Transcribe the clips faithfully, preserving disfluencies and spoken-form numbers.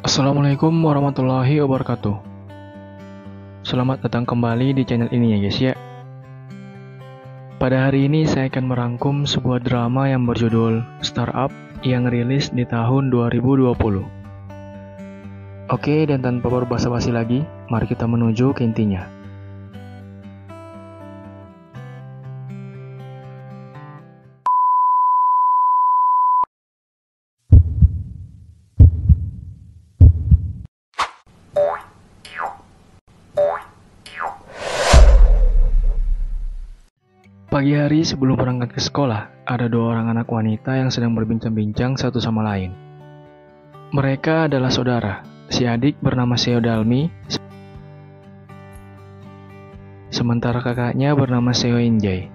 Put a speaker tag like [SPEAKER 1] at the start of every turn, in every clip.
[SPEAKER 1] Assalamualaikum warahmatullahi wabarakatuh. Selamat datang kembali di channel ini ya guys ya. Pada hari ini saya akan merangkum sebuah drama yang berjudul Startup yang rilis di tahun dua ribu dua puluh. Oke, dan tanpa berbasa-basi lagi, mari kita menuju ke intinya. Pagi hari sebelum berangkat ke sekolah, ada dua orang anak wanita yang sedang berbincang-bincang satu sama lain. Mereka adalah saudara. Si adik bernama Seo Dalmi, sementara kakaknya bernama Seo Injay.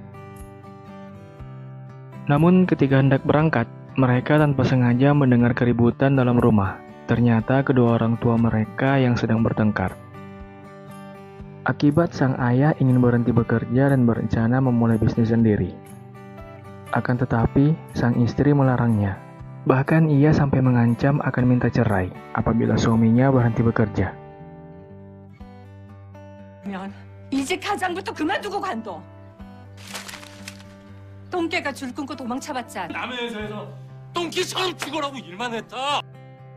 [SPEAKER 1] Namun ketika hendak berangkat, mereka tanpa sengaja mendengar keributan dalam rumah. Ternyata kedua orang tua mereka yang sedang bertengkar. Akibat sang ayah ingin berhenti bekerja dan berencana memulai bisnis sendiri. Akan tetapi, sang istri melarangnya. Bahkan ia sampai mengancam akan minta cerai apabila suaminya berhenti bekerja.
[SPEAKER 2] 이직 가장부터 그만두고 관둬. 똥개가 줄 끊고 도망쳐봤자
[SPEAKER 3] 남의 회사에서 똥개처럼 죽어라고 일만 했다.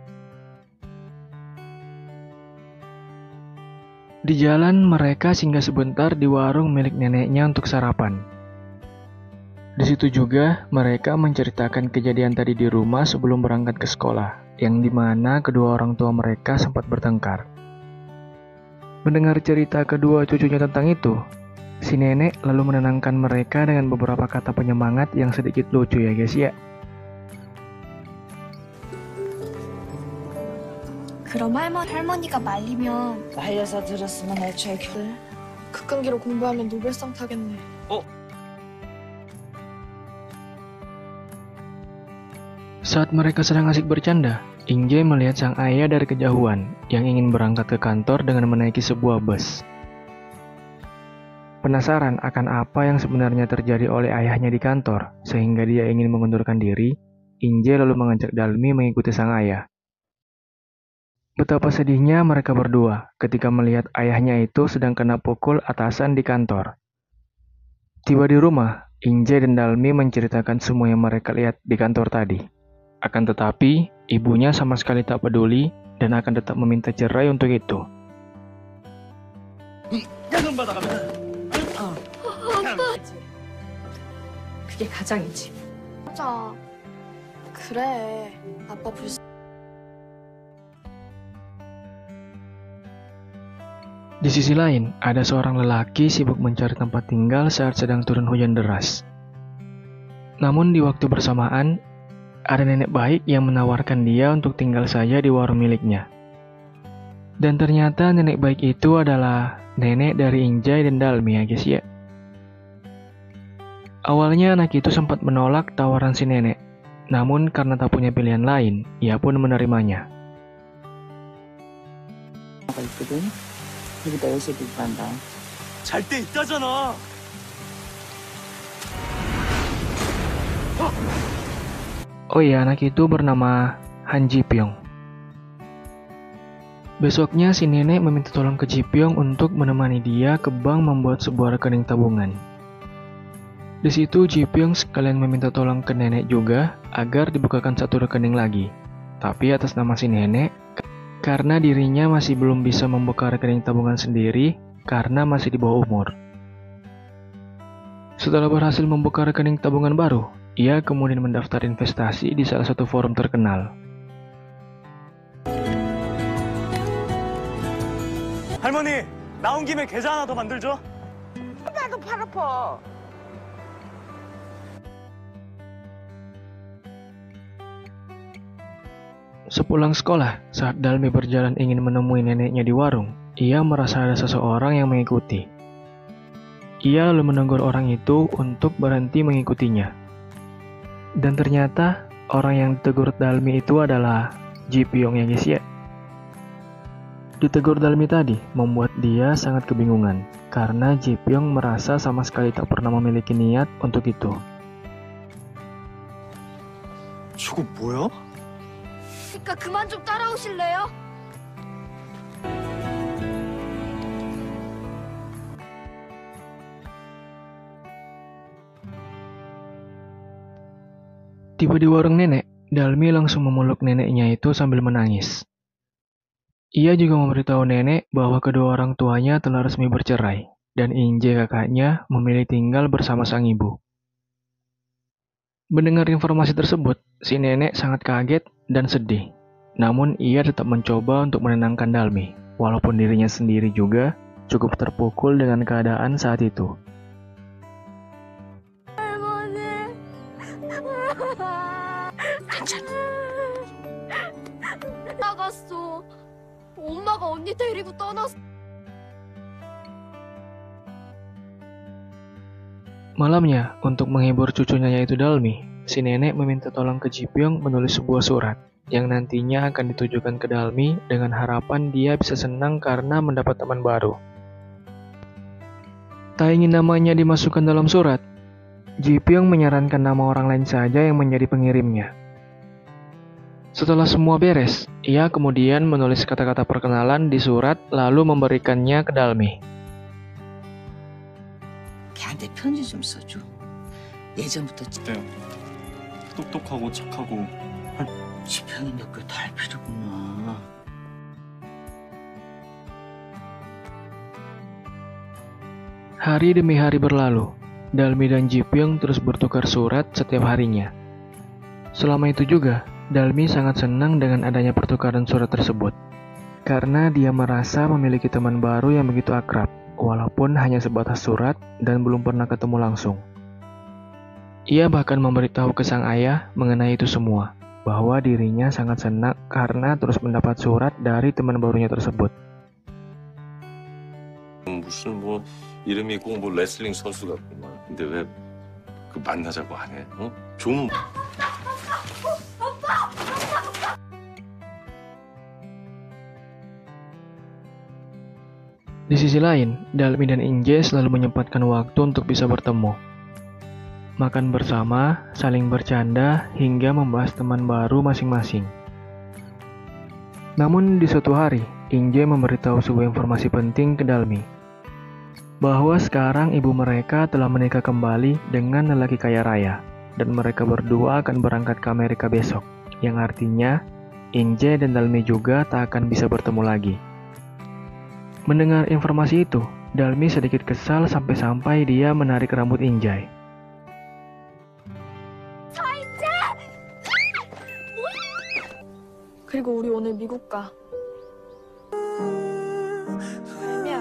[SPEAKER 1] Di jalan, mereka singgah sebentar di warung milik neneknya untuk sarapan. Di situ juga, mereka menceritakan kejadian tadi di rumah sebelum berangkat ke sekolah, yang dimana kedua orang tua mereka sempat bertengkar. Mendengar cerita kedua cucunya tentang itu, si nenek lalu menenangkan mereka dengan beberapa kata penyemangat yang sedikit lucu ya guys ya.
[SPEAKER 4] 그럼 할머, 할머니가 말리면
[SPEAKER 5] 말려서 들었으면 애초에 결...
[SPEAKER 4] 극강기로 공부하면 노벨상 타겠네.
[SPEAKER 1] Saat mereka sedang asik bercanda, Injay melihat sang ayah dari kejauhan yang ingin berangkat ke kantor dengan menaiki sebuah bus. Penasaran akan apa yang sebenarnya terjadi oleh ayahnya di kantor, sehingga dia ingin mengundurkan diri, Injay lalu mengajak Dalmi mengikuti sang ayah. Betapa sedihnya mereka berdua ketika melihat ayahnya itu sedang kena pukul atasan di kantor. Tiba di rumah, Injay dan Dalmi menceritakan semua yang mereka lihat di kantor tadi. Akan tetapi, ibunya sama sekali tak peduli dan akan tetap meminta cerai untuk itu.
[SPEAKER 2] 그게 가장이지.
[SPEAKER 4] 맞아. 그래. 아빠 불쌍.
[SPEAKER 1] Di sisi lain, ada seorang lelaki sibuk mencari tempat tinggal saat sedang turun hujan deras. Namun di waktu bersamaan, ada nenek baik yang menawarkan dia untuk tinggal saja di warung miliknya. Dan ternyata nenek baik itu adalah nenek dari Injay dan Dalmi ya guys ya. Awalnya anak itu sempat menolak tawaran si nenek, namun karena tak punya pilihan lain, ia pun menerimanya.
[SPEAKER 5] 여기다 열쇠 들고 간다.
[SPEAKER 3] 잘 때 있다잖아.
[SPEAKER 1] Oh iya, anak itu bernama Han Ji Pyong. Besoknya si nenek meminta tolong ke Ji Pyong untuk menemani dia ke bank membuat sebuah rekening tabungan. Di situ Ji Pyong sekalian meminta tolong ke nenek juga agar dibukakan satu rekening lagi, tapi atas nama si nenek, karena dirinya masih belum bisa membuka rekening tabungan sendiri karena masih di bawah umur. Setelah berhasil membuka rekening tabungan baru, ia kemudian mendaftar investasi di salah satu forum terkenal.
[SPEAKER 3] 할머니, 나온 김에 계좌 하나 더 만들죠?
[SPEAKER 5] 나도 팔 아파.
[SPEAKER 1] Sepulang sekolah, saat Dalmi berjalan ingin menemui neneknya di warung, ia merasa ada seseorang yang mengikuti. Ia lalu menegur orang itu untuk berhenti mengikutinya. Dan ternyata, orang yang ditegur Dalmi itu adalah Ji Pyong ya guys ya. Ditegur Dalmi tadi membuat dia sangat kebingungan, karena Ji Pyong merasa sama sekali tak pernah memiliki niat untuk itu.
[SPEAKER 3] 저거 뭐야?
[SPEAKER 4] 그러니까 그만 좀 따라오실래요?
[SPEAKER 1] Tiba di warung nenek, Dalmi langsung memeluk neneknya itu sambil menangis. Ia juga memberitahu nenek bahwa kedua orang tuanya telah resmi bercerai, dan Inje kakaknya memilih tinggal bersama sang ibu. Mendengar informasi tersebut, si nenek sangat kaget dan sedih. Namun ia tetap mencoba untuk menenangkan Dalmi, walaupun dirinya sendiri juga cukup terpukul dengan keadaan saat itu.
[SPEAKER 4] 나갔어. 엄마가 언니 데리고 떠났어.
[SPEAKER 1] Malamnya, untuk menghibur cucunya yaitu Dalmi, si nenek meminta tolong ke Ji Pyong menulis sebuah surat yang nantinya akan ditujukan ke Dalmi dengan harapan dia bisa senang karena mendapat teman baru. Tak ingin namanya dimasukkan dalam surat, Ji Pyong menyarankan nama orang lain saja yang menjadi pengirimnya. Setelah semua beres, ia kemudian menulis kata-kata perkenalan di surat lalu memberikannya ke Dalmi.
[SPEAKER 5] 걔한테 편지 좀 써줘. 예전부터
[SPEAKER 3] 네. 똑똑하고 착하고
[SPEAKER 5] 지평이 몇 개 다 할 필요구나.
[SPEAKER 1] Hari demi hari berlalu, Dalmi dan Ji Pyong terus bertukar surat setiap harinya. Selama itu juga, Dalmi sangat senang dengan adanya pertukaran surat tersebut, karena dia merasa memiliki teman baru yang begitu akrab, walaupun hanya sebatas surat dan belum pernah ketemu langsung. Ia bahkan memberitahu ke sang ayah mengenai itu semua, bahwa dirinya sangat senang karena terus mendapat surat dari teman barunya tersebut.
[SPEAKER 3] 무슨 뭐 이름이 꼭 뭐 레슬링 선수 같구만. 근데 왜 그 만나자고 안 해? 어? 좀
[SPEAKER 1] Di sisi lain, Dalmi dan Inje selalu menyempatkan waktu untuk bisa bertemu. Makan bersama, saling bercanda, hingga membahas teman baru masing-masing. Namun di suatu hari, Inje memberitahu sebuah informasi penting ke Dalmi, bahwa sekarang ibu mereka telah menikah kembali dengan lelaki kaya raya, dan mereka berdua akan berangkat ke Amerika besok, yang artinya Inje dan Dalmi juga tak akan bisa bertemu lagi. Mendengar informasi itu, Dalmi sedikit kesal sampai-sampai dia menarik rambut Injay.
[SPEAKER 4] 그리고 우리 오늘 미국 가. 야.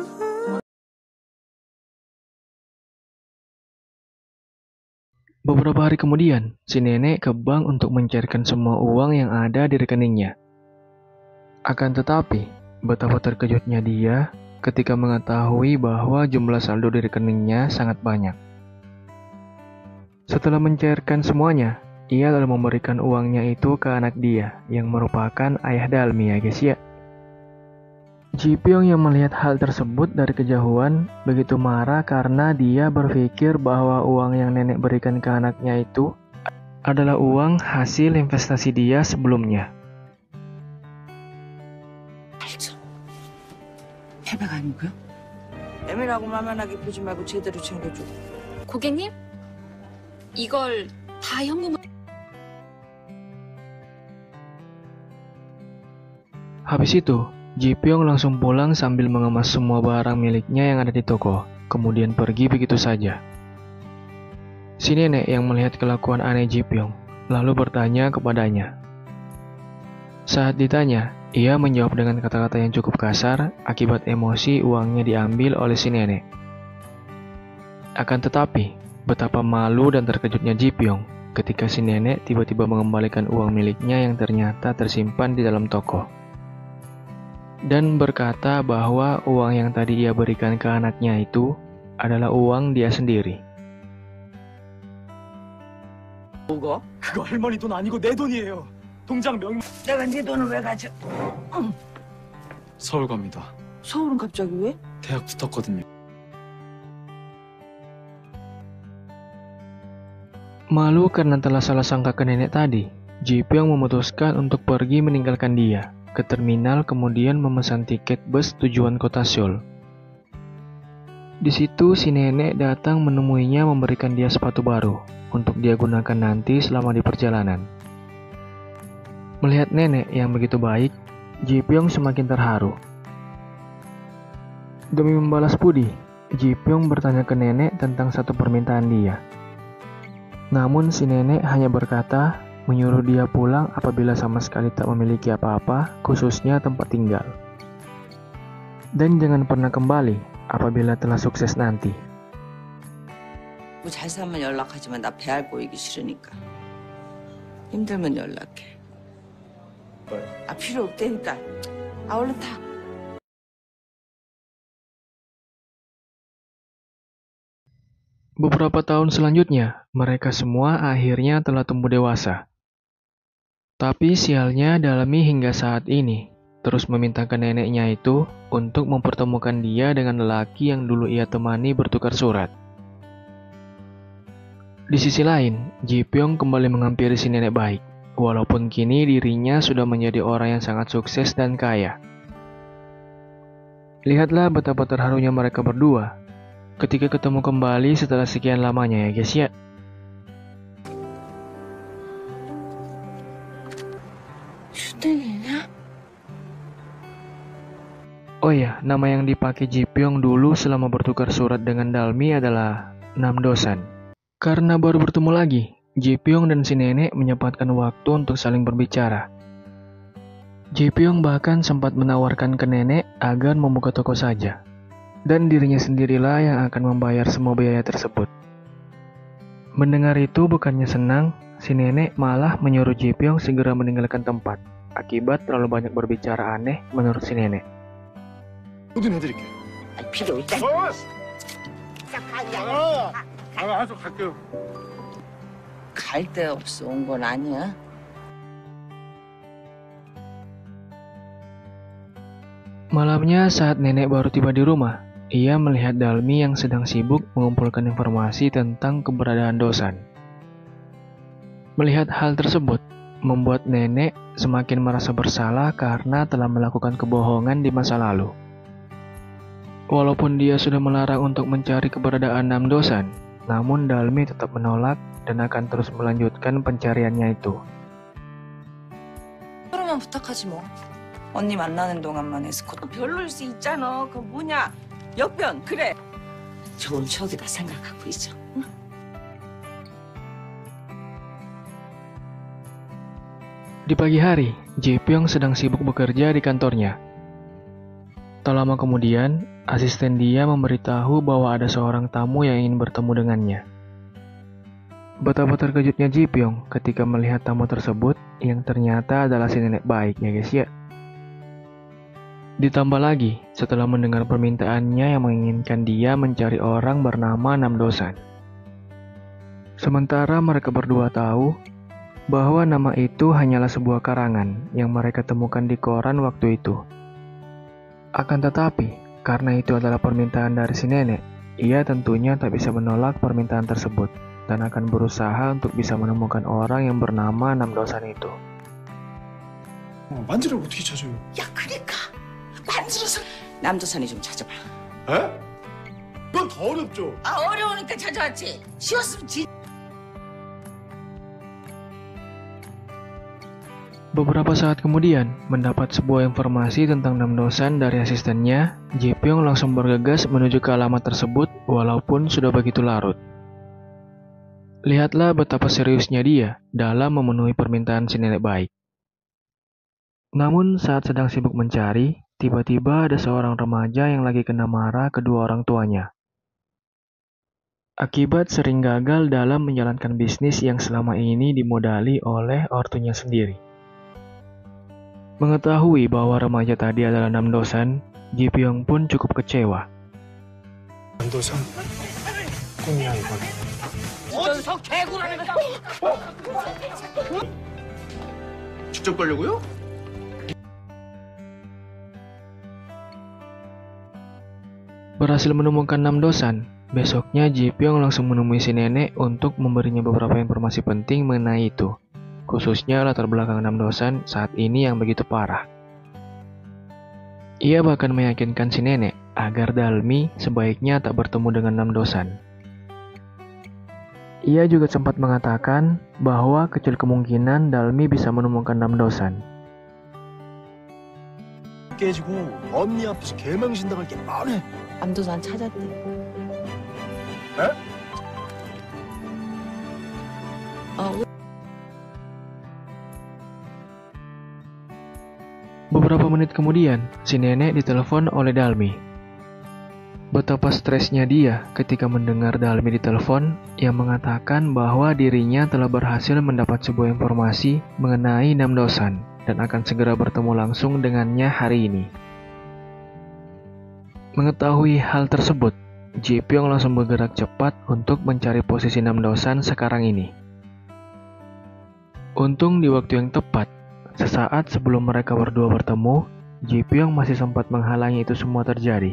[SPEAKER 1] Beberapa hari kemudian, si nenek ke bank untuk mencairkan semua uang yang ada di rekeningnya. Akan tetapi, betapa terkejutnya dia ketika mengetahui bahwa jumlah saldo di rekeningnya sangat banyak. Setelah mencairkan semuanya, ia lalu memberikan uangnya itu ke anak dia yang merupakan ayah Dalmi ya guys ya. Ji Pyong yang melihat hal tersebut dari kejauhan begitu marah karena dia berpikir bahwa uang yang nenek berikan ke anaknya itu adalah uang hasil investasi dia sebelumnya.
[SPEAKER 5] 패배가 아니고요? 애매라고 만만하게 보지 말고 제대로 챙겨줘.
[SPEAKER 2] 고객님, 이걸 다 현금으로.
[SPEAKER 1] Habis itu, Ji Pyong langsung pulang sambil mengemas semua barang miliknya yang ada di toko, kemudian pergi begitu saja. Si nenek yang melihat kelakuan aneh Ji Pyong, lalu bertanya kepadanya. Saat ditanya, ia menjawab dengan kata-kata yang cukup kasar akibat emosi uangnya diambil oleh si nenek. Akan tetapi, betapa malu dan terkejutnya Ji Pyong ketika si nenek tiba-tiba mengembalikan uang miliknya yang ternyata tersimpan di dalam toko. Dan berkata bahwa uang yang tadi ia berikan ke anaknya itu adalah uang dia sendiri.
[SPEAKER 6] 뭐가? 그거 할머니 돈 아니고 내 돈이에요. 통장 명.
[SPEAKER 5] 내가 네 돈을 왜 가져?
[SPEAKER 6] 서울 갑니다.
[SPEAKER 5] 서울은 갑자기 왜?
[SPEAKER 6] 대학 붙었거든요.
[SPEAKER 1] Malu karena telah salah sangka ke nenek tadi, Ji Pyong memutuskan untuk pergi meninggalkan dia ke terminal kemudian memesan tiket bus tujuan kota Seoul. Di situ si nenek datang menemuinya memberikan dia sepatu baru untuk dia gunakan nanti selama di perjalanan. Melihat nenek yang begitu baik, Ji Pyong semakin terharu. Demi membalas budi, Ji Pyong bertanya ke nenek tentang satu permintaan dia. Namun si nenek hanya berkata menyuruh dia pulang apabila sama sekali tak memiliki apa-apa, khususnya tempat tinggal. Dan jangan pernah kembali apabila telah sukses nanti.
[SPEAKER 5] 뭐 잘 살면 연락하지만 나 배알 보이기 싫으니까. 힘들면 연락해. 아 필요 없다니까. 아 얼른 타.
[SPEAKER 1] Beberapa tahun selanjutnya, mereka semua akhirnya telah tumbuh dewasa. Tapi sialnya Dalmi hingga saat ini terus meminta ke neneknya itu untuk mempertemukan dia dengan lelaki yang dulu ia temani bertukar surat. Di sisi lain, Ji Pyong kembali menghampiri si nenek baik, walaupun kini dirinya sudah menjadi orang yang sangat sukses dan kaya. Lihatlah betapa terharunya mereka berdua ketika ketemu kembali setelah sekian lamanya ya guys ya.
[SPEAKER 5] 휴대기냐?
[SPEAKER 1] Oh ya, nama yang dipakai Ji Pyong dulu selama bertukar surat dengan Dalmi adalah Namdosan. Karena baru bertemu lagi, Ji Pyong dan si nenek menyempatkan waktu untuk saling berbicara. Ji Pyong bahkan sempat menawarkan ke nenek agar membuka toko saja, dan dirinya sendirilah yang akan membayar semua biaya tersebut. Mendengar itu bukannya senang, si nenek malah menyuruh Ji Pyong segera meninggalkan tempat, akibat terlalu banyak berbicara aneh menurut si nenek.
[SPEAKER 6] 모든 해드릴게.
[SPEAKER 5] 아 필요 없다.
[SPEAKER 6] 아, 알았어, 갈게요.
[SPEAKER 5] 갈 데 없어 온 건 아니야.
[SPEAKER 1] Malamnya saat nenek baru tiba di rumah, ia melihat Dalmi yang sedang sibuk mengumpulkan informasi tentang keberadaan Dosan. Melihat hal tersebut, membuat nenek semakin merasa bersalah karena telah melakukan kebohongan di masa lalu. Walaupun dia sudah melarang untuk mencari keberadaan Namdosan, namun Dalmi tetap menolak dan akan terus melanjutkan pencariannya itu.
[SPEAKER 5] 그러면 부탁하지 뭐. 언니 만나는 동안만 에스코트 별로일 수 있잖아. 그 뭐냐? 역변 그래. 좋은 추억이다 생각하고 있어. 응?
[SPEAKER 1] Di pagi hari, Ji Pyong sedang sibuk bekerja di kantornya. Tak lama kemudian, asisten dia memberitahu bahwa ada seorang tamu yang ingin bertemu dengannya. Betapa terkejutnya Ji Pyong ketika melihat tamu tersebut yang ternyata adalah si nenek baik ya guys ya. Ditambah lagi, setelah mendengar permintaannya yang menginginkan dia mencari orang bernama Namdosan. Sementara mereka berdua tahu bahwa nama itu hanyalah sebuah karangan yang mereka temukan di koran waktu itu. Akan tetapi, karena itu adalah permintaan dari si nenek, ia tentunya tak bisa menolak permintaan tersebut dan akan berusaha untuk bisa menemukan orang yang bernama Namdosan itu.
[SPEAKER 6] 어, 만지를 어떻게 찾아요?
[SPEAKER 5] 야 그러니까 만들어서 남도산이 좀 찾아봐.
[SPEAKER 6] 에? 그건 더 어렵죠.
[SPEAKER 5] 아 어려우니까 찾아왔지. 쉬웠으면 지.
[SPEAKER 1] Beberapa saat kemudian, mendapat sebuah informasi tentang Namdosan dari asistennya, Ji Pyong langsung bergegas menuju ke alamat tersebut walaupun sudah begitu larut. Lihatlah betapa seriusnya dia dalam memenuhi permintaan si nenek baik. Namun saat sedang sibuk mencari, tiba-tiba ada seorang remaja yang lagi kena marah kedua orang tuanya. Akibat sering gagal dalam menjalankan bisnis yang selama ini dimodali oleh ortunya sendiri. Mengetahui bahwa remaja tadi adalah Namdosan, Ji Pyong pun cukup kecewa.
[SPEAKER 6] 남도산 꿈이야 이건.
[SPEAKER 5] 어디서 개구라는 거.
[SPEAKER 6] 직접 가려고요?
[SPEAKER 1] Berhasil menemukan Namdosan, besoknya Ji Pyong langsung menemui si nenek untuk memberinya beberapa informasi penting mengenai itu, khususnya latar belakang Namdosan saat ini yang begitu parah. Ia bahkan meyakinkan si nenek agar Dalmi sebaiknya tak bertemu dengan Namdosan. Ia juga sempat mengatakan bahwa kecil kemungkinan Dalmi bisa menemukan Namdosan.
[SPEAKER 6] 깨지고 언니 앞에서 개망신당할 게 뻔해.
[SPEAKER 5] 남도산 찾았대. 어,
[SPEAKER 1] Beberapa menit kemudian, si nenek ditelepon oleh Dalmi. Betapa stresnya dia ketika mendengar Dalmi ditelepon yang mengatakan bahwa dirinya telah berhasil mendapat sebuah informasi mengenai Namdosan dan akan segera bertemu langsung dengannya hari ini. Mengetahui hal tersebut, Ji Pyong langsung bergerak cepat untuk mencari posisi Namdosan sekarang ini. Untung di waktu yang tepat, sesaat sebelum mereka berdua bertemu, Ji Pyong masih sempat menghalangi itu semua terjadi.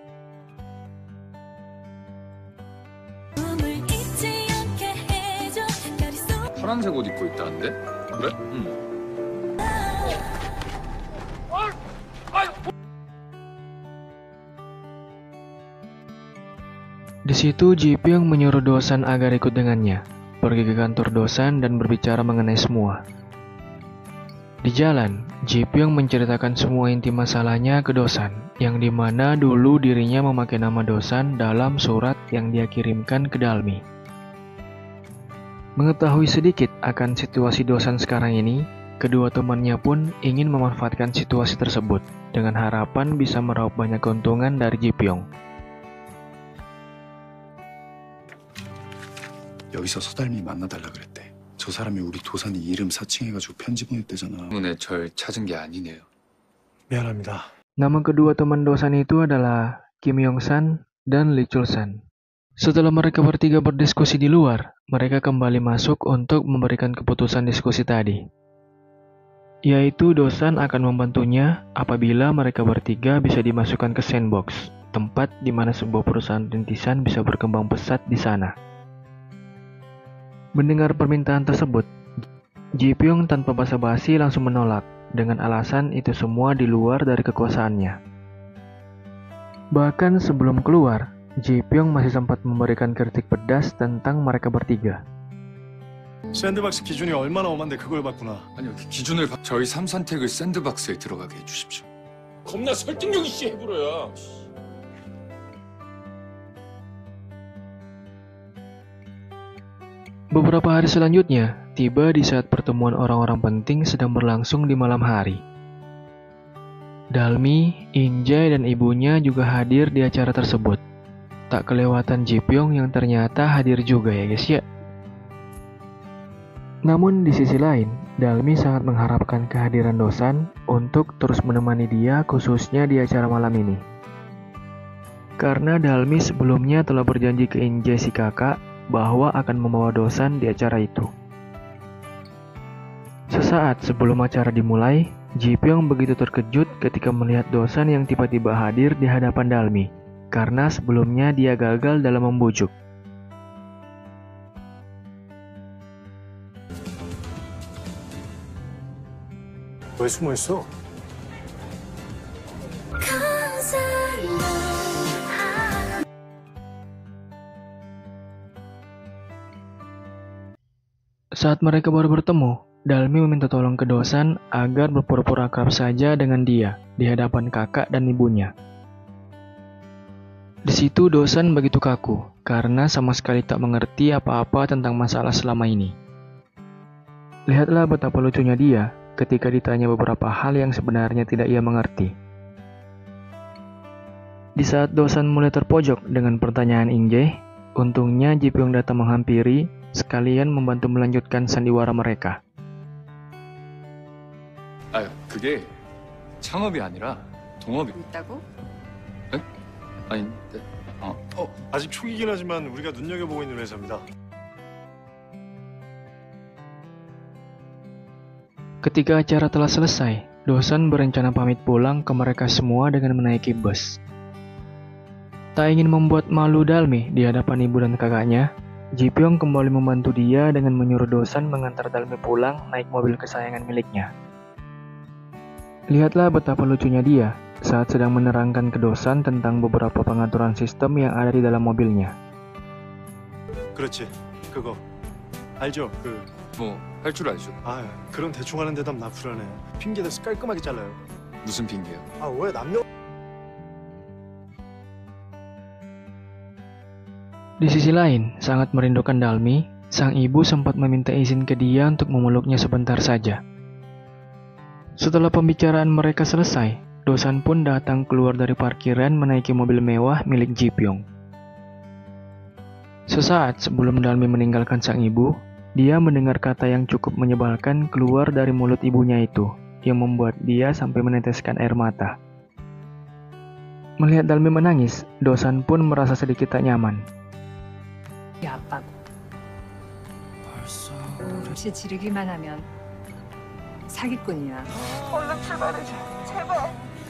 [SPEAKER 3] 파란색 옷 입고 있다는데? 그래? 응.
[SPEAKER 1] Di situ Ji Pyong menyuruh Dosan agar ikut dengannya, pergi ke kantor Dosan dan berbicara mengenai semua. Di jalan, Ji Pyong menceritakan semua inti masalahnya ke Dosan, yang dimana dulu dirinya memakai nama Dosan dalam surat yang dia kirimkan ke Dalmi. Mengetahui sedikit akan situasi Dosan sekarang ini, kedua temannya pun ingin memanfaatkan situasi tersebut dengan harapan bisa meraup banyak keuntungan dari Ji Pyong.
[SPEAKER 7] 여기서 서달미 만나달라 그랬대. 저 사람이 우리 도산이 이름 사칭해가지고 편지 보냈대잖아.
[SPEAKER 3] 때문에 절 찾은 게 아니네요.
[SPEAKER 6] 미안합니다.
[SPEAKER 1] Nama kedua teman Dosan itu adalah Kim Yong-san dan Lee Chul-san. Setelah mereka bertiga berdiskusi di luar, mereka kembali masuk untuk memberikan keputusan diskusi tadi. Yaitu Dosan akan membantunya apabila mereka bertiga bisa dimasukkan ke sandbox, tempat di mana sebuah perusahaan rintisan bisa berkembang pesat di sana. Mendengar permintaan tersebut, Ji Pyong tanpa basa-basi langsung menolak dengan alasan itu semua di luar dari kekuasaannya. Bahkan sebelum keluar, Ji Pyong masih sempat memberikan kritik pedas tentang mereka bertiga.
[SPEAKER 6] 샌드박스 기준이 얼마나 엄한데 그걸 봤구나.
[SPEAKER 3] 아니요, 기- 기준을 바- 저희 삼선택을 샌드박스에 들어가게 해주십시오.
[SPEAKER 8] 겁나 설득력이 씨 해부러야.
[SPEAKER 1] Beberapa hari selanjutnya, tiba di saat pertemuan orang-orang penting sedang berlangsung di malam hari. Dalmi, Injay, dan ibunya juga hadir di acara tersebut. Tak kelewatan Ji Pyong yang ternyata hadir juga ya guys ya. Namun di sisi lain, Dalmi sangat mengharapkan kehadiran Dosan untuk terus menemani dia khususnya di acara malam ini. Karena Dalmi sebelumnya telah berjanji ke Injay si kakak bahwa akan membawa Dosan di acara itu. Sesaat sebelum acara dimulai, Ji Pyong begitu terkejut ketika melihat Dosan yang tiba-tiba hadir di hadapan Dalmi, karena sebelumnya dia gagal dalam membujuk.
[SPEAKER 6] 왜 숨어 있어?
[SPEAKER 1] Saat mereka baru bertemu, Dalmi meminta tolong ke Dosan agar berpura-pura akrab saja dengan dia di hadapan kakak dan ibunya. Di situ Dosan begitu kaku karena sama sekali tak mengerti apa-apa tentang masalah selama ini. Lihatlah betapa lucunya dia ketika ditanya beberapa hal yang sebenarnya tidak ia mengerti. Di saat Dosan mulai terpojok dengan pertanyaan Injay, untungnya Ji Pyong datang menghampiri sekalian membantu melanjutkan sandiwara mereka.
[SPEAKER 3] 아, 그게 창업이 아니라 동업이.
[SPEAKER 5] 있다고?
[SPEAKER 3] 아닌데. 어.
[SPEAKER 6] 어, 아직 초기긴 하지만 우리가 눈여겨보고 있는 회사입니다.
[SPEAKER 1] Ketika acara telah selesai, Dosan berencana pamit pulang ke mereka semua dengan menaiki bus. Tak ingin membuat malu Dalmi di hadapan ibu dan kakaknya, Ji Pyong kembali membantu dia dengan menyuruh Dosan mengantar Dalmi pulang naik mobil kesayangan miliknya. Lihatlah betapa lucunya dia saat sedang menerangkan ke Dosan tentang beberapa pengaturan sistem yang ada di dalam mobilnya.
[SPEAKER 9] 그렇지. 그거 알죠? 그
[SPEAKER 8] 뭐 할 줄 알죠.
[SPEAKER 9] 아, 그런 대충 하는 대답 나 불안해. 핑계 대서 깔끔하게 잘라요.
[SPEAKER 8] 무슨 핑계요?
[SPEAKER 9] 아, 왜 남녀
[SPEAKER 1] Di sisi lain, sangat merindukan Dalmi, sang ibu sempat meminta izin ke dia untuk memeluknya sebentar saja. Setelah pembicaraan mereka selesai, Dosan pun datang keluar dari parkiran menaiki mobil mewah milik Ji Pyong. Sesaat sebelum Dalmi meninggalkan sang ibu, dia mendengar kata yang cukup menyebalkan keluar dari mulut ibunya itu, yang membuat dia sampai meneteskan air mata. Melihat Dalmi menangis, Dosan pun merasa sedikit tak nyaman.
[SPEAKER 10] 야, 아빠고. 혹시 지르기만 하면 사기꾼이야.
[SPEAKER 5] 얼른 출발해줘. 제발.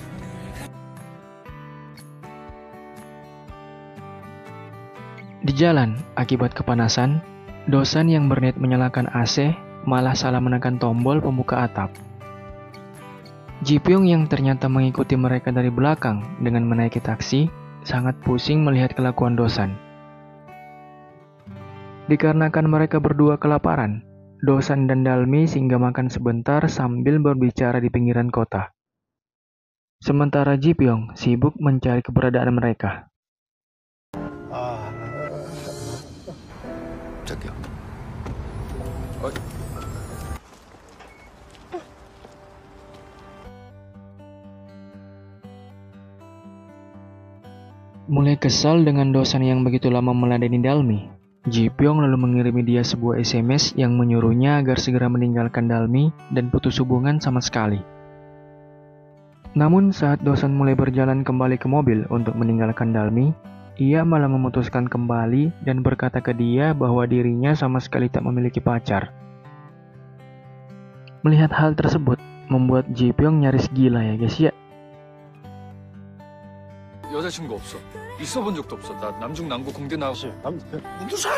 [SPEAKER 1] Di jalan, akibat kepanasan, Dosan yang berniat menyalakan A C malah salah menekan tombol pembuka atap. Ji Pyong yang ternyata mengikuti mereka dari belakang dengan menaiki taksi, sangat pusing melihat kelakuan Dosan. Dikarenakan mereka berdua kelaparan, Dosan dan Dalmi singgah makan sebentar sambil berbicara di pinggiran kota. Sementara Ji Pyong sibuk mencari keberadaan mereka.
[SPEAKER 9] 아,
[SPEAKER 8] 저기요. 어,
[SPEAKER 1] Mulai kesal dengan Dosan yang begitu lama meladeni Dalmi, Ji Pyong lalu mengirimi dia sebuah S M S yang menyuruhnya agar segera meninggalkan Dalmi dan putus hubungan sama sekali. Namun saat Dosan mulai berjalan kembali ke mobil untuk meninggalkan Dalmi, ia malah memutuskan kembali dan berkata ke dia bahwa dirinya sama sekali tak memiliki pacar. Melihat hal tersebut, membuat Ji Pyong nyaris gila ya guys ya.
[SPEAKER 8] 여자친구 없어. 있어본 적도 없어. 나 남중 남고 공대 나와서
[SPEAKER 9] 남 누사.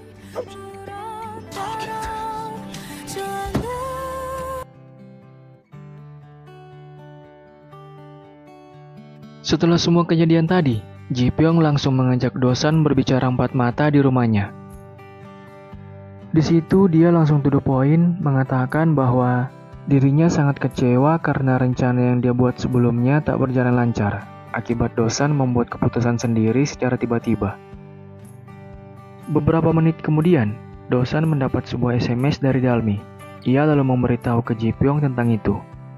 [SPEAKER 1] Setelah semua kejadian tadi, Ji Pyong langsung mengajak Dosan berbicara empat mata di rumahnya. Di situ dia langsung to the point mengatakan bahwa dirinya sangat kecewa karena rencana yang dia buat sebelumnya tak berjalan lancar, akibat Dosan membuat keputusan sendiri secara tiba-tiba. Beberapa menit kemudian, Dosan mendapat sebuah S M S dari Dalmi. Ia lalu memberitahu ke Ji Pyong tentang itu.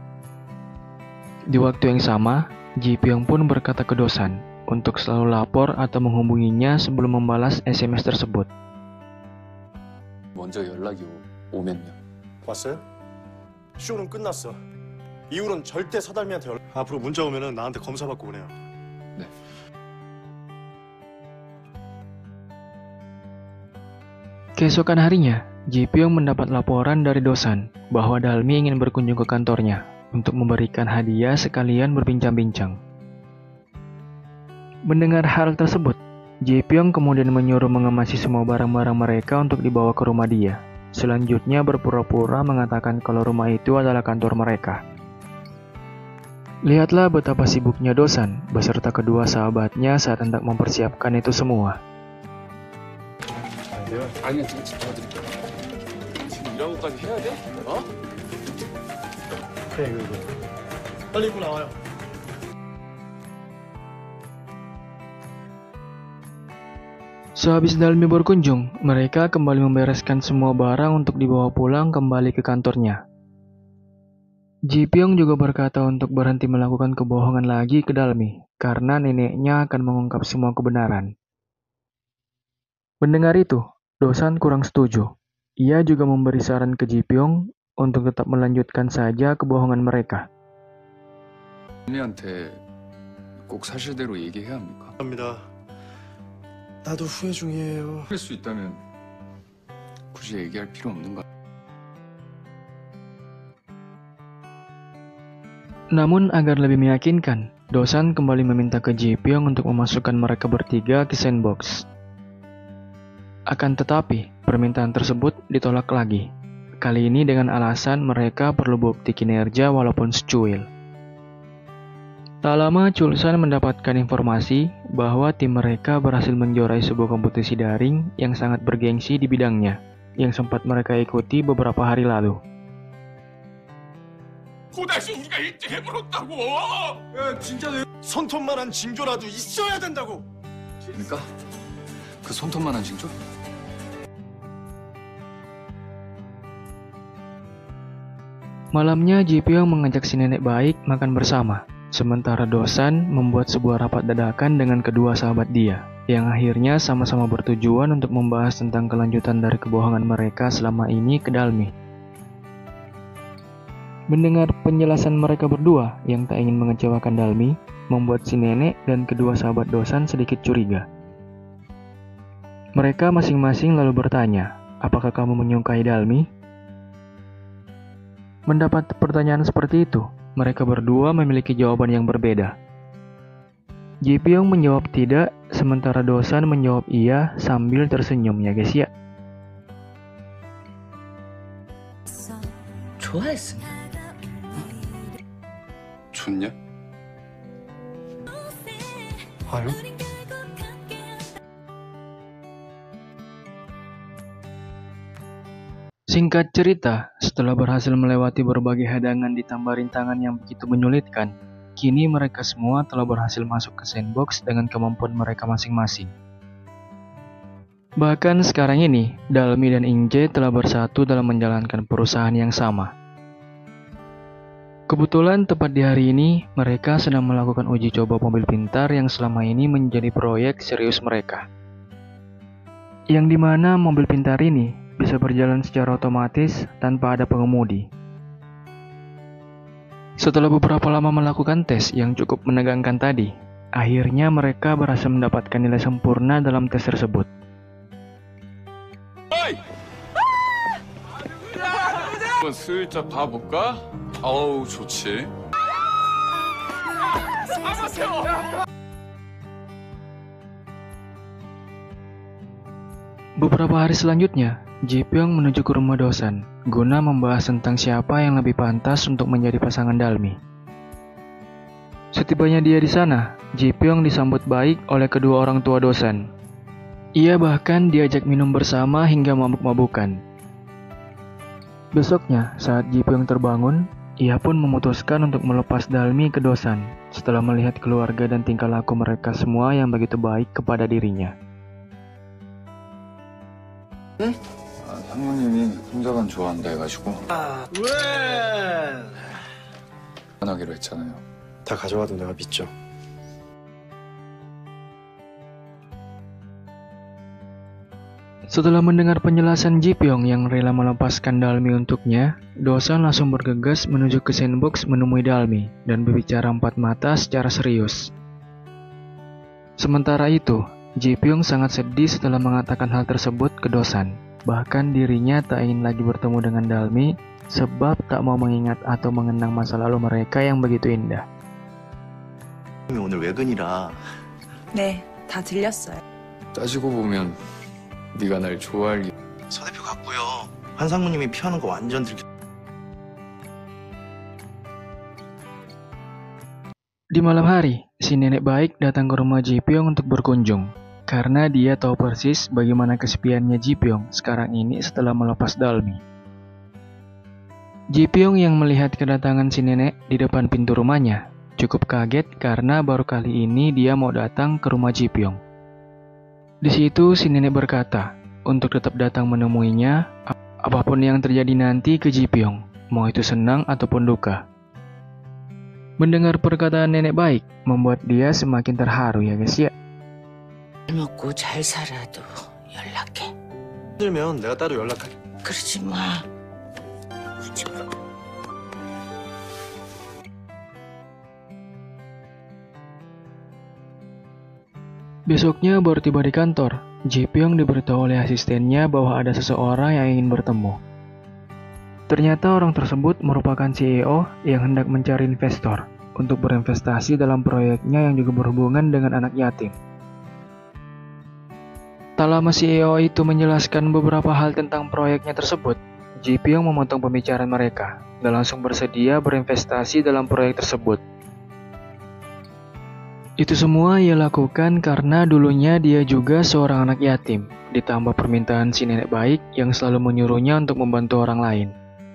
[SPEAKER 1] Di waktu yang sama, Ji Pyong pun berkata ke Dosan untuk selalu lapor atau menghubunginya sebelum membalas S M S tersebut.
[SPEAKER 8] 먼저 연락이 오, 오면요.
[SPEAKER 9] 왔어요? 쇼는 끝났어. 이후로는 절대 서달미한테 연락. 앞으로 문자 오면은 나한테 검사 받고 오네요.
[SPEAKER 8] 네.
[SPEAKER 1] Keesokan harinya, Ji Pyong mendapat laporan dari Dosan bahwa Dalmi ingin berkunjung ke kantornya untuk memberikan hadiah sekalian berbincang-bincang. Mendengar hal tersebut, Ji Pyong kemudian menyuruh mengemasi semua barang-barang mereka untuk dibawa ke rumah dia. Selanjutnya berpura-pura mengatakan kalau rumah itu adalah kantor mereka. Lihatlah betapa sibuknya Dosan beserta kedua sahabatnya saat hendak mempersiapkan itu semua.
[SPEAKER 8] 아니야, 진짜 도와드릴게요. 지금 일하고까지 해야 돼? 어?
[SPEAKER 9] 그래, 그래. 빨리 입고 나와요.
[SPEAKER 1] Sehabis Dalmi berkunjung, mereka kembali membereskan semua barang untuk dibawa pulang kembali ke kantornya. Ji Pyong juga berkata untuk berhenti melakukan kebohongan lagi ke Dalmi, karena neneknya akan mengungkap semua kebenaran. Mendengar itu, Dosan kurang setuju. Ia juga memberi saran ke Ji Pyong untuk tetap melanjutkan saja kebohongan mereka.
[SPEAKER 8] 언니한테 꼭 사실대로 얘기해야 합니까?
[SPEAKER 9] 합니다. 나도 후회 중이에요.
[SPEAKER 8] 할 수 있다면 굳이 얘기할 필요 없는 거.
[SPEAKER 1] Namun agar lebih meyakinkan, Dosan kembali meminta ke Ji Pyong untuk memasukkan mereka bertiga ke sandbox. Akan tetapi, permintaan tersebut ditolak lagi. Kali ini dengan alasan mereka perlu bukti kinerja walaupun secuil. Tak lama Chulsan mendapatkan informasi bahwa tim mereka berhasil menjuarai sebuah kompetisi daring yang sangat bergengsi di bidangnya, yang sempat mereka ikuti beberapa hari lalu.
[SPEAKER 8] 고다시 우리가 일 등 해버렸다고.
[SPEAKER 9] 야, 진짜 내 손톱만한 징조라도 있어야 된다고.
[SPEAKER 7] 그러니까 그 손톱만한 징조?
[SPEAKER 1] Malamnya Ji Pyong mengajak si nenek baik makan bersama, sementara Dosan membuat sebuah rapat dadakan dengan kedua sahabat dia, yang akhirnya sama-sama bertujuan untuk membahas tentang kelanjutan dari kebohongan mereka selama ini ke Dalmi. Mendengar penjelasan mereka berdua yang tak ingin mengecewakan Dalmi, membuat si nenek dan kedua sahabat Dosan sedikit curiga. Mereka masing-masing lalu bertanya, apakah kamu menyukai Dalmi? Mendapat pertanyaan seperti itu, mereka berdua memiliki jawaban yang berbeda. Ji Pyong menjawab tidak, sementara Dosan menjawab iya sambil tersenyum ya guys ya.
[SPEAKER 5] 좋아했으면
[SPEAKER 7] 좋냐?
[SPEAKER 9] 아유?
[SPEAKER 1] Singkat cerita, setelah berhasil melewati berbagai hadangan ditambah rintangan yang begitu menyulitkan, kini mereka semua telah berhasil masuk ke sandbox dengan kemampuan mereka masing-masing. Bahkan sekarang ini, Dalmi dan Inje telah bersatu dalam menjalankan perusahaan yang sama. Kebetulan tepat di hari ini, mereka sedang melakukan uji coba mobil pintar yang selama ini menjadi proyek serius mereka. Yang dimana mobil pintar ini bisa berjalan secara otomatis tanpa ada pengemudi. Setelah beberapa lama melakukan tes yang cukup menegangkan tadi, akhirnya mereka berhasil mendapatkan nilai sempurna dalam tes tersebut.
[SPEAKER 8] 한번 슬쩍 봐볼까?
[SPEAKER 7] 어우 좋지.
[SPEAKER 1] Beberapa hari selanjutnya, Ji Pyong menuju ke rumah Dosan, guna membahas tentang siapa yang lebih pantas untuk menjadi pasangan Dalmi. Setibanya dia di sana, Ji Pyong disambut baik oleh kedua orang tua Dosan. Ia bahkan diajak minum bersama hingga mabuk-mabukan. Besoknya, saat Ji Pyong terbangun, ia pun memutuskan untuk melepas Dalmi ke Dosan setelah melihat keluarga dan tingkah laku mereka semua yang begitu baik kepada dirinya.
[SPEAKER 7] 아, 상무님이 혼자만 좋아한다 해가지고
[SPEAKER 9] 아, 왜?
[SPEAKER 7] 하기로 했잖아요.
[SPEAKER 9] 다 가져와도 내가 믿죠.
[SPEAKER 1] Setelah mendengar penjelasan Ji Pyong yang rela melepaskan Dalmi untuknya, Dosan langsung bergegas menuju ke sandbox menemui Dalmi dan berbicara empat mata secara serius. Sementara itu, Ji Pyong sangat sedih setelah mengatakan hal tersebut ke Dosan. Bahkan dirinya tak ingin lagi bertemu dengan Dalmi sebab tak mau mengingat atau mengenang masa lalu mereka yang begitu indah.
[SPEAKER 11] 오늘 외근이라.
[SPEAKER 5] 네, 다 들렸어요.
[SPEAKER 7] 따지고 보면 네가 날 좋아할 리...
[SPEAKER 11] 서 대표 같고요. 한 상무님이 피하는 거 완전 들켰.
[SPEAKER 1] Di malam hari, si nenek baik datang ke rumah Ji Pyong untuk berkunjung, karena dia tahu persis bagaimana kesepiannya Ji Pyong sekarang ini setelah melepas Dalmi. Ji Pyong yang melihat kedatangan si nenek di depan pintu rumahnya cukup kaget karena baru kali ini dia mau datang ke rumah Ji Pyong. Di situ si nenek berkata untuk tetap datang menemuinya apapun yang terjadi nanti ke Ji Pyong, mau itu senang ataupun duka. Mendengar perkataan nenek baik membuat dia semakin terharu ya guys ya.
[SPEAKER 5] 먹고 잘 살아도 연락해.
[SPEAKER 9] 힘들면 내가 따로 연락할게.
[SPEAKER 5] 그러지 마. 그러지 마.
[SPEAKER 1] Besoknya baru tiba di kantor, Ji Pyong diberitahu oleh asistennya bahwa ada seseorang yang ingin bertemu. Ternyata orang tersebut merupakan C E O yang hendak mencari investor untuk berinvestasi dalam proyeknya yang juga berhubungan dengan anak yatim. Tak lama C E O itu menjelaskan beberapa hal tentang proyeknya tersebut, Ji Pyong memotong pembicaraan mereka dan langsung bersedia berinvestasi dalam proyek tersebut. Itu semua ia lakukan karena dulunya dia juga seorang anak yatim, ditambah permintaan si nenek baik yang selalu menyuruhnya untuk membantu orang lain.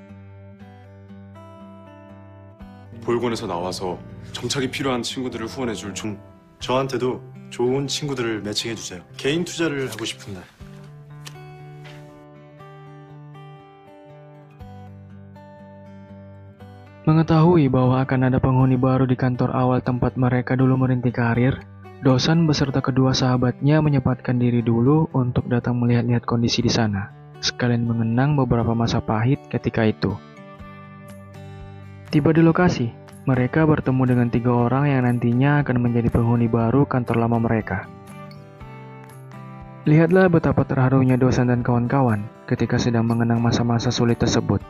[SPEAKER 7] 볼곤에서 나와서 정착이 필요한 친구들을 후원해줄 중.
[SPEAKER 9] 저한테도 좋은 친구들을 매칭해 주세요. 개인 투자를 하고 싶은데.
[SPEAKER 1] Mengetahui bahwa akan ada penghuni baru di kantor awal tempat mereka dulu merintis karir, Dosan beserta kedua sahabatnya menyempatkan diri dulu untuk datang melihat-lihat kondisi di sana, sekalian mengenang beberapa masa pahit ketika itu. Tiba di lokasi, mereka bertemu dengan tiga orang yang nantinya akan menjadi penghuni baru kantor lama mereka. Lihatlah betapa terharunya Dosan dan kawan-kawan ketika sedang mengenang masa-masa sulit tersebut.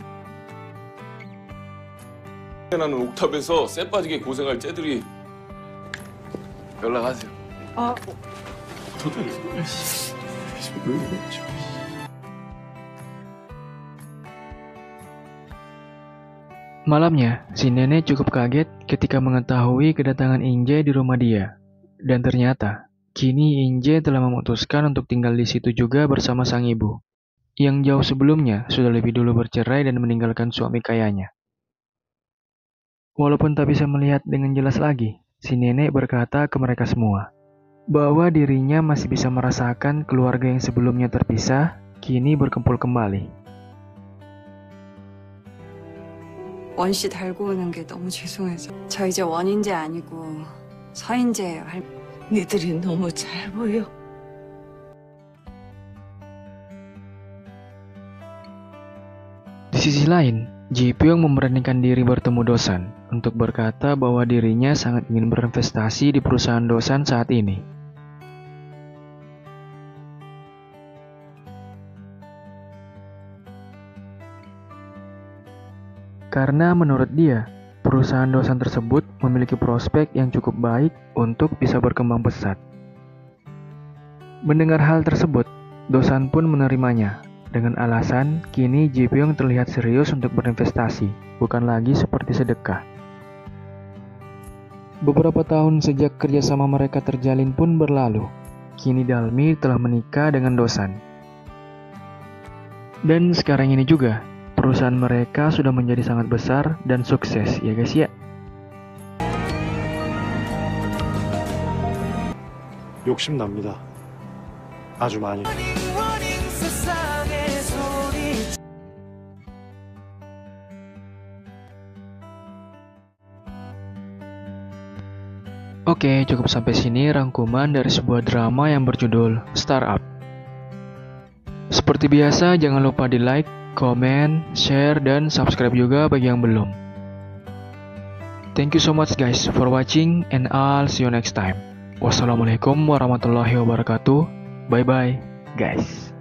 [SPEAKER 8] 나는 옥탑에서 쎄 빠지게 고생할 쟤들이 연락하세요.
[SPEAKER 5] 어.
[SPEAKER 1] Malamnya, si nenek cukup kaget ketika mengetahui kedatangan Inje di rumah dia. Dan ternyata, kini Inje telah memutuskan untuk tinggal di situ juga bersama sang ibu, yang jauh sebelumnya sudah lebih dulu bercerai dan meninggalkan suami kayanya. Walaupun tak bisa melihat dengan jelas lagi, si nenek berkata ke mereka semua, bahwa dirinya masih bisa merasakan keluarga yang sebelumnya terpisah, kini berkumpul kembali.
[SPEAKER 10] 원씨 달고 오는 게 너무 죄송해서. 저 이제 원인재 아니고 서인재예요. 할...
[SPEAKER 5] 니들이 너무 잘 보여.
[SPEAKER 1] Di sisi lain, Ji Pyong memberanikan diri bertemu Dosan untuk berkata bahwa dirinya sangat ingin berinvestasi di perusahaan Dosan saat ini. Karena menurut dia, perusahaan Dosan tersebut memiliki prospek yang cukup baik untuk bisa berkembang pesat. Mendengar hal tersebut, Dosan pun menerimanya. Dengan alasan, kini Ji Pyong terlihat serius untuk berinvestasi, bukan lagi seperti sedekah. Beberapa tahun sejak kerjasama mereka terjalin pun berlalu. Kini Dalmi telah menikah dengan Dosan. Dan sekarang ini juga, perusahaan mereka sudah menjadi sangat besar dan sukses, ya guys ya.
[SPEAKER 9] 욕심납니다. 아주 많이.
[SPEAKER 1] Oke, cukup sampai sini rangkuman dari sebuah drama yang berjudul Startup. Seperti biasa, jangan lupa di like, komen, share, dan subscribe juga bagi yang belum. Thank you so much guys for watching and I'll see you next time. Wassalamualaikum warahmatullahi wabarakatuh. Bye bye guys.